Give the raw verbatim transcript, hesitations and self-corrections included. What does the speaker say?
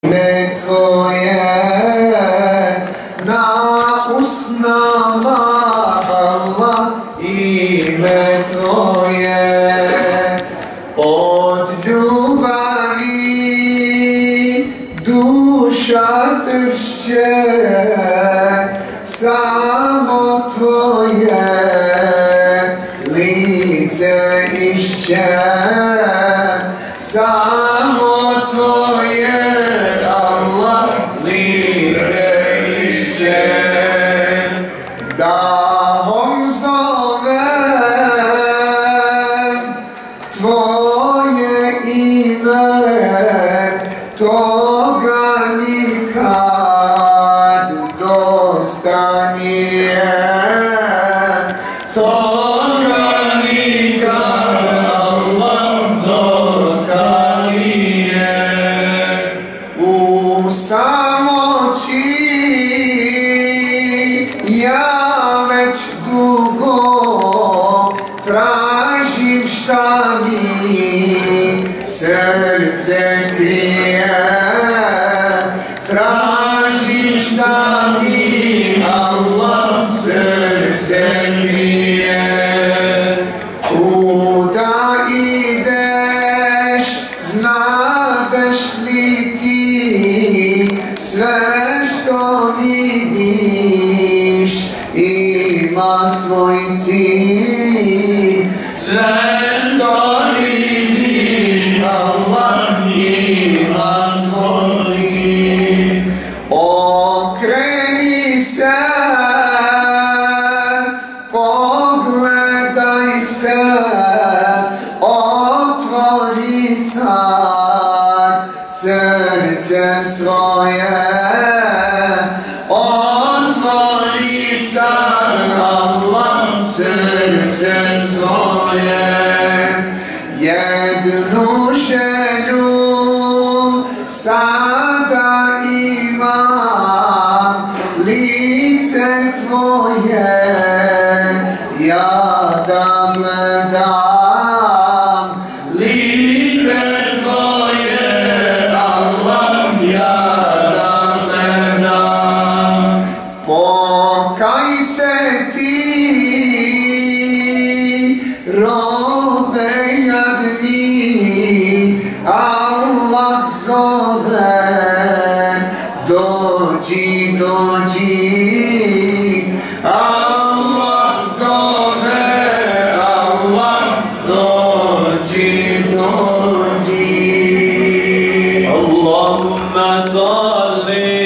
Ime tvoje na usnama, Allah, ime tvoje od ljubavi duša tršće, samo tvoje lice išće, samo tvoje Allah lice išće. Dahom zovem tvoje ime, toga nikad dosta nije, toga nikad Allah dosta nije. U samoći ja već dugo tražim šta mi srce krije, tražim šta mi Allah srce krije. Kuda ideš, znadeš li ti sve što vidiš ima svoj cilj, sve što vidiš Allah ima svoj cilj. Okreni se, pogledaj se, otvori sad srce svoje, otvori sad Allah srce svoje. Jednu želju sada imam, lice tvoje ja da gledam, lice tvoje Allah ja da gledam. Pokaj se ti robe jadni, Allah zove, dođi, dođi, Allah zove, Allah, dođi, dođi. Allahumma salli